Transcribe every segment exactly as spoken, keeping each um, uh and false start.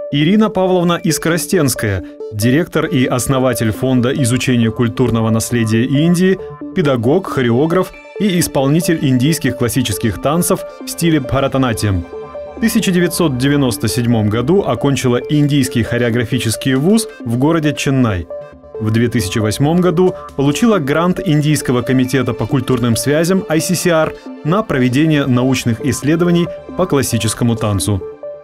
Ирина Павловна Искоростенская, директор и основатель Фонда изучения культурного наследия Индии, педагог, хореограф и исполнитель индийских классических танцев в стиле Бхаратанатьям. В тысяча девятьсот девяносто седьмом году окончила Индийский хореографический вуз в городе Ченнай. В две тысячи восьмом году получила грант Индийского комитета по культурным связям ай си си ар на проведение научных исследований по классическому танцу.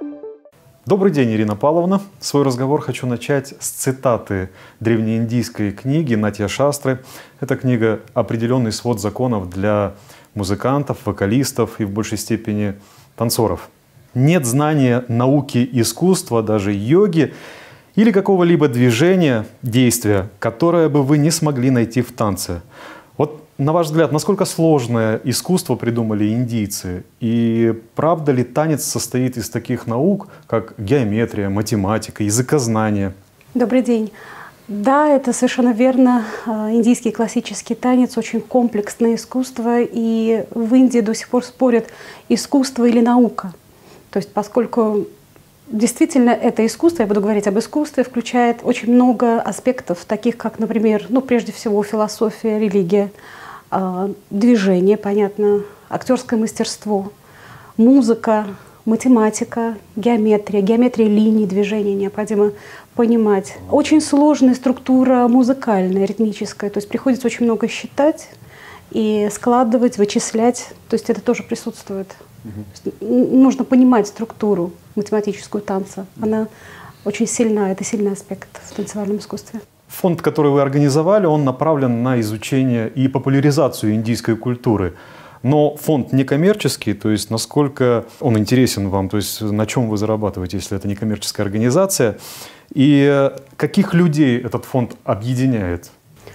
Добрый день, Ирина Павловна. Свой разговор хочу начать с цитаты древнеиндийской книги Натья-шастры. Это книга «Определенный свод законов для музыкантов, вокалистов и в большей степени танцоров». Нет знания науки, искусства, даже йоги или какого-либо движения, действия, которое бы вы не смогли найти в танце. Вот на ваш взгляд, насколько сложное искусство придумали индийцы? И правда ли танец состоит из таких наук, как геометрия, математика, языкознание? Добрый день. Да, это совершенно верно. Индийский классический танец очень комплексное искусство, и в Индии до сих пор спорят, искусство или наука. То есть поскольку действительно это искусство, я буду говорить об искусстве, включает очень много аспектов, таких как, например, ну, прежде всего философия, религия, движение, понятно, актерское мастерство, музыка, математика, геометрия, геометрия линий движения необходимо понимать. Очень сложная структура музыкальная, ритмическая, то есть приходится очень много считать и складывать, вычислять, то есть это тоже присутствует. Угу. Нужно понимать структуру математическую танца, она очень сильна, это сильный аспект в танцевальном искусстве. Фонд, который вы организовали, он направлен на изучение и популяризацию индийской культуры. Но фонд некоммерческий, то есть насколько он интересен вам, то есть на чем вы зарабатываете, если это некоммерческая организация, и каких людей этот фонд объединяет?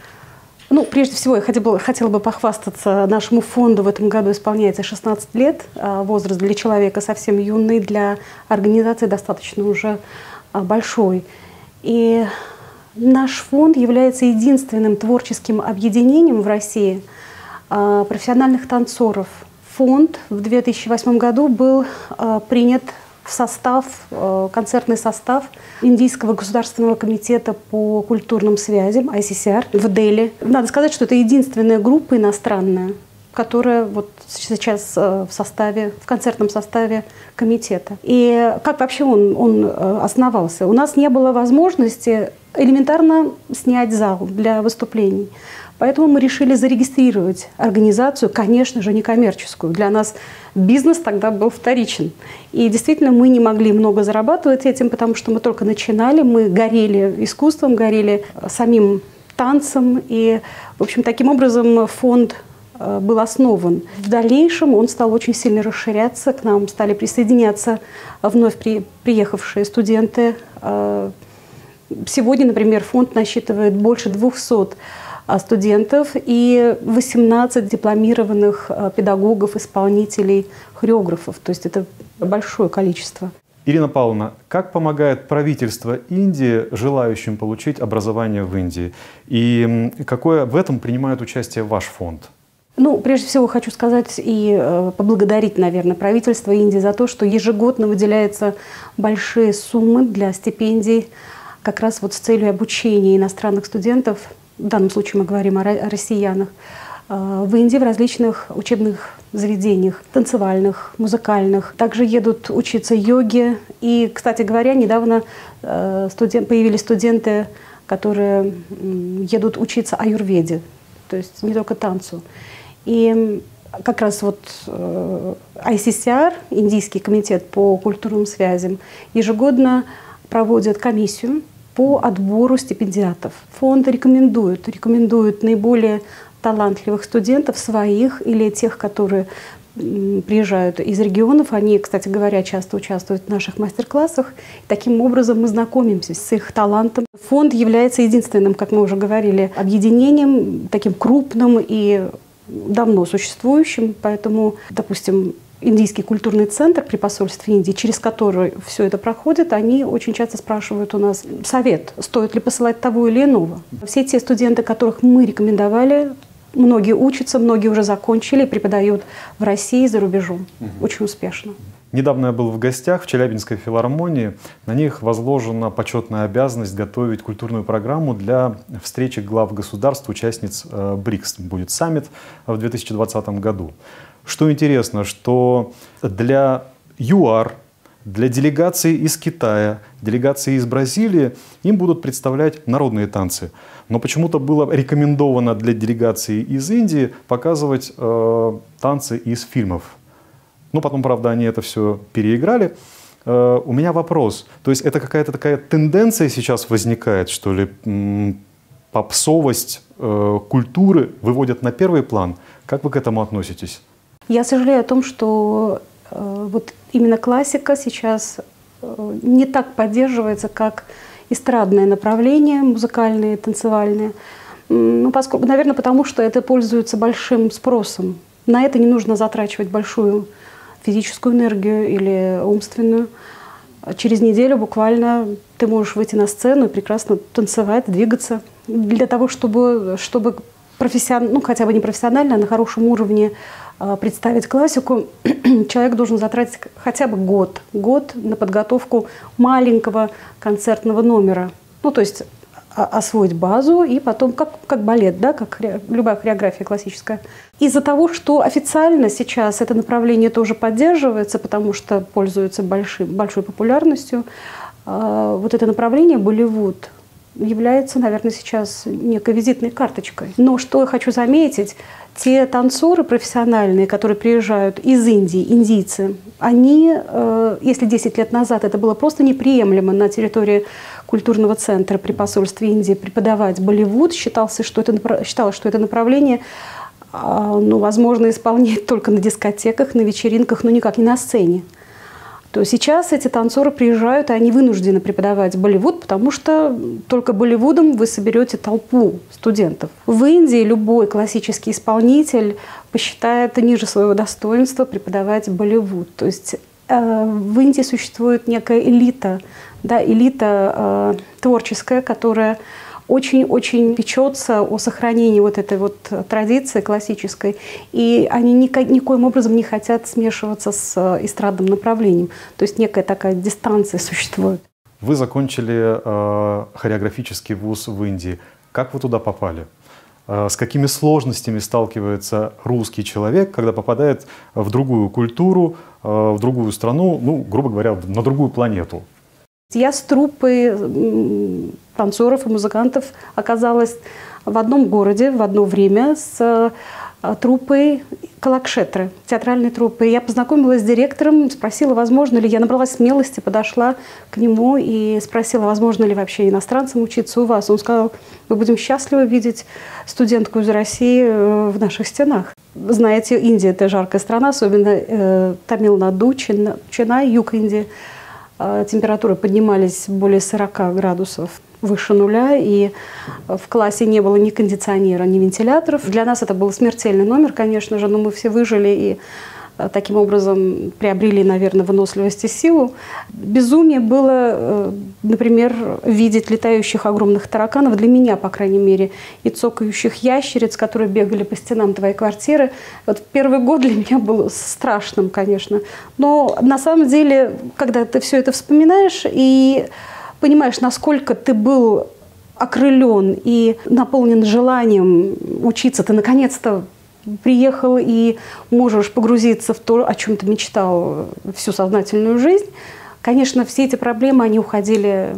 Ну, прежде всего, я хотела, хотела бы похвастаться, нашему фонду в этом году исполняется шестнадцать лет, возраст для человека совсем юный, для организации достаточно уже большой. И наш фонд является единственным творческим объединением в России профессиональных танцоров. Фонд в две тысячи восьмом году был принят в состав, концертный состав Индийского государственного комитета по культурным связям ай си си ар в Дели. Надо сказать, что это единственная группа иностранная, которая вот сейчас в составе, в концертном составе комитета. И как вообще он, он основался? У нас не было возможности элементарно снять зал для выступлений. Поэтому мы решили зарегистрировать организацию, конечно же, некоммерческую. Для нас бизнес тогда был вторичен. И действительно, мы не могли много зарабатывать этим, потому что мы только начинали, мы горели искусством, горели самим танцем. И, в общем, таким образом фонд был основан. В дальнейшем он стал очень сильно расширяться, к нам стали присоединяться вновь при, приехавшие студенты. Сегодня, например, фонд насчитывает больше двухсот студентов и восемнадцать дипломированных педагогов, исполнителей, хореографов. То есть это большое количество. Ирина Павловна, как помогает правительство Индии желающим получить образование в Индии? И какое в этом принимает участие ваш фонд? Ну, прежде всего хочу сказать и э, поблагодарить, наверное, правительство Индии за то, что ежегодно выделяются большие суммы для стипендий как раз вот с целью обучения иностранных студентов. В данном случае мы говорим о россиянах, в Индии в различных учебных заведениях, танцевальных, музыкальных. Также едут учиться йоге. И, кстати говоря, недавно студент, появились студенты, которые едут учиться аюрведе, то есть не только танцу. И как раз вот ай си си ар, Индийский комитет по культурным связям, ежегодно проводит комиссию по отбору стипендиатов. Фонд рекомендует, рекомендует наиболее талантливых студентов, своих или тех, которые приезжают из регионов. Они, кстати говоря, часто участвуют в наших мастер-классах. Таким образом мы знакомимся с их талантом. Фонд является единственным, как мы уже говорили, объединением, таким крупным и давно существующим. Поэтому, допустим, Индийский культурный центр при посольстве Индии, через который все это проходит, они очень часто спрашивают у нас совет, стоит ли посылать того или иного. Все те студенты, которых мы рекомендовали, многие учатся, многие уже закончили и преподают в России и за рубежом. Угу. Очень успешно. Недавно я был в гостях в Челябинской филармонии. На них возложена почетная обязанность готовить культурную программу для встречи глав государств, участниц БРИКС. Будет саммит в две тысячи двадцатом году. Что интересно, что для ЮАР, для делегации из Китая, делегации из Бразилии им будут представлять народные танцы. Но почему-то было рекомендовано для делегации из Индии показывать э, танцы из фильмов. Ну, потом, правда, они это все переиграли. Э, у меня вопрос. То есть это какая-то такая тенденция сейчас возникает, что ли? М- попсовость э, культуры выводят на первый план. Как вы к этому относитесь? Я сожалею о том, что э, вот именно классика сейчас э, не так поддерживается, как эстрадное направление, музыкальное, танцевальное. Ну, поскольку, наверное, потому что это пользуется большим спросом. На это не нужно затрачивать большую физическую энергию или умственную. Через неделю буквально ты можешь выйти на сцену и прекрасно танцевать, двигаться. Для того, чтобы, чтобы профессион... ну, хотя бы не профессионально, а на хорошем уровне представить классику, человек должен затратить хотя бы год. Год на подготовку маленького концертного номера. Ну, то есть освоить базу и потом, как, как балет, да, как любая хореография классическая. Из-за того, что официально сейчас это направление тоже поддерживается, потому что пользуется большой, большой популярностью, вот это направление Болливуд является, наверное, сейчас некой визитной карточкой. Но что я хочу заметить, те танцоры профессиональные, которые приезжают из Индии, индийцы, они, если десять лет назад это было просто неприемлемо на территории культурного центра при посольстве Индии преподавать Болливуд, считалось, что это, считалось, что это направление ну, возможно исполнять только на дискотеках, на вечеринках, но никак не на сцене. То сейчас эти танцоры приезжают, и они вынуждены преподавать Болливуд, потому что только Болливудом вы соберете толпу студентов. В Индии любой классический исполнитель посчитает ниже своего достоинства преподавать Болливуд. То есть э, в Индии существует некая элита, да, элита э, творческая, которая очень-очень печется о сохранении вот этой вот традиции классической, и они нико, никоим образом не хотят смешиваться с эстрадным направлением. То есть некая такая дистанция существует. Вы закончили э, хореографический вуз в Индии. Как вы туда попали? Э, с какими сложностями сталкивается русский человек, когда попадает в другую культуру, э, в другую страну, ну, грубо говоря, на другую планету? Я с труппой танцоров и музыкантов оказалась в одном городе в одно время с труппой Калакшетры, театральной труппой. Я познакомилась с директором, спросила, возможно ли, я набралась смелости, подошла к нему и спросила, возможно ли вообще иностранцам учиться у вас. Он сказал, мы будем счастливы видеть студентку из России в наших стенах. Знаете, Индия – это жаркая страна, особенно э, Тамил-Наду, Ченай, юг Индии. Температуры поднимались более сорока градусов выше нуля, и в классе не было ни кондиционера, ни вентиляторов. Для нас это был смертельный номер, конечно же, но мы все выжили и таким образом приобрели, наверное, выносливость и силу. Безумие было, например, видеть летающих огромных тараканов, для меня, по крайней мере, и цокающих ящериц, которые бегали по стенам твоей квартиры. Вот первый год для меня был страшным, конечно. Но на самом деле, когда ты все это вспоминаешь и понимаешь, насколько ты был окрылен и наполнен желанием учиться, ты наконец-то приехал и можешь погрузиться в то, о чем ты мечтал всю сознательную жизнь, конечно, все эти проблемы, они уходили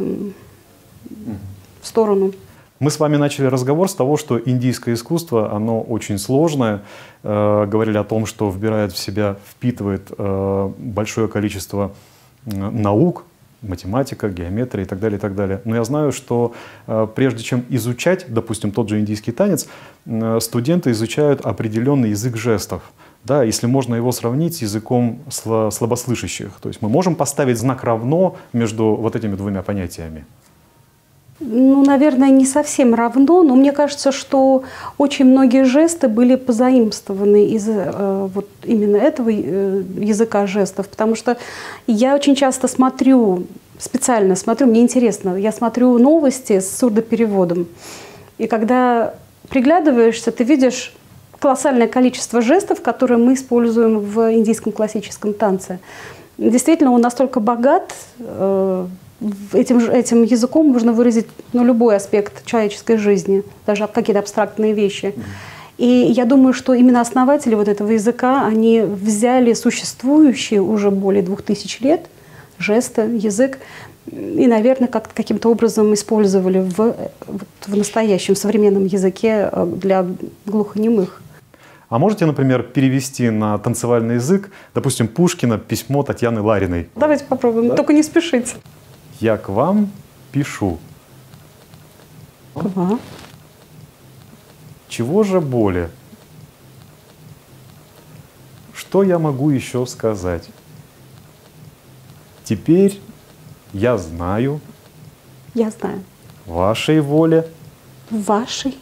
в сторону. Мы с вами начали разговор с того, что индийское искусство, оно очень сложное. Э, говорили о том, что вбирает в себя, впитывает э, большое количество наук, математика, геометрия и так далее, и так далее. Но я знаю, что э, прежде чем изучать, допустим, тот же индийский танец, э, студенты изучают определенный язык жестов. Да, если можно его сравнить с языком сло- слабослышащих. То есть мы можем поставить знак равно между вот этими двумя понятиями. Ну, наверное, не совсем равно, но мне кажется, что очень многие жесты были позаимствованы из э, вот именно этого э, языка жестов, потому что я очень часто смотрю, специально смотрю, мне интересно, я смотрю новости с сурдопереводом, и когда приглядываешься, ты видишь колоссальное количество жестов, которые мы используем в индийском классическом танце. действительно он настолько богат, э, этим, этим языком можно выразить ну, любой аспект человеческой жизни, даже какие-то абстрактные вещи. И я думаю, что именно основатели вот этого языка, они взяли существующие уже более двух тысяч лет жесты, язык, и, наверное, как каким-то образом использовали в, в настоящем современном языке для глухонемых. А можете, например, перевести на танцевальный язык, допустим, Пушкина письмо Татьяны Лариной? Давайте попробуем, да? Только не спешите. Я к вам пишу. К вам. Чего же более? Что я могу еще сказать? Теперь я знаю. Я знаю. Вашей воле. Вашей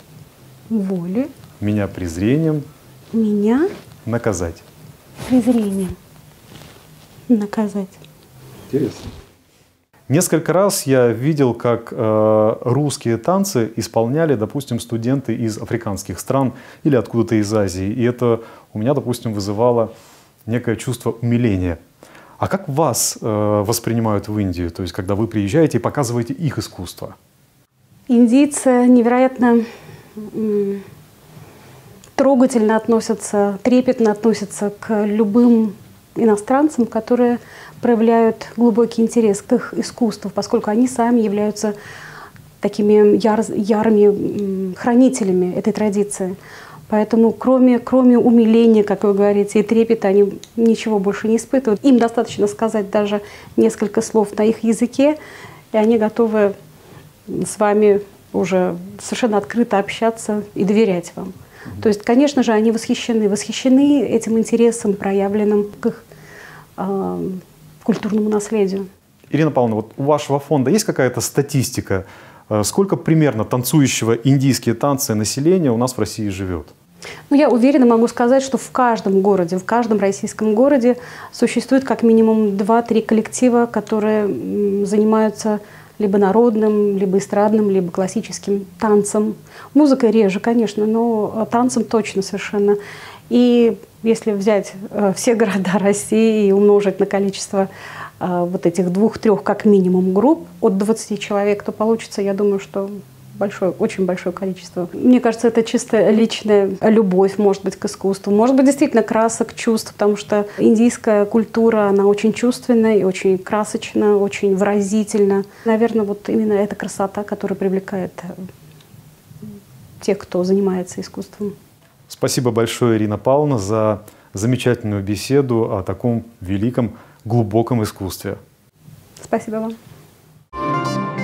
воле. Меня презрением. Меня. Наказать. Презрением. Наказать. Интересно. Несколько раз я видел, как э, русские танцы исполняли, допустим, студенты из африканских стран или откуда-то из Азии. И это у меня, допустим, вызывало некое чувство умиления. А как вас э, воспринимают в Индию, то есть когда вы приезжаете и показываете их искусство? Индийцы невероятно м, трогательно относятся, трепетно относятся к любым иностранцам, которые проявляют глубокий интерес к их искусству, поскольку они сами являются такими яр, ярыми хранителями этой традиции. Поэтому кроме, кроме умиления, как вы говорите, и трепета, они ничего больше не испытывают. Им достаточно сказать даже несколько слов на их языке, и они готовы с вами уже совершенно открыто общаться и доверять вам. То есть, конечно же, они восхищены, восхищены этим интересом, проявленным к их э, культурному наследию. Ирина Павловна, вот у вашего фонда есть какая-то статистика, сколько примерно танцующего индийские танцы населения у нас в России живет? Ну, я уверенно могу сказать, что в каждом городе, в каждом российском городе существует как минимум два-три коллектива, которые занимаются либо народным, либо эстрадным, либо классическим танцем. Музыкой реже, конечно, но танцем точно совершенно. И если взять э, все города России и умножить на количество э, вот этих двух-трех как минимум групп от двадцати человек, то получится, я думаю, что большое, очень большое количество. Мне кажется, это чисто личная любовь, может быть, к искусству. Может быть, действительно красок, чувств, потому что индийская культура, она очень чувственная и очень красочна, очень выразительна. Наверное, вот именно эта красота, которая привлекает тех, кто занимается искусством. Спасибо большое, Ирина Павловна, за замечательную беседу о таком великом, глубоком искусстве. Спасибо вам.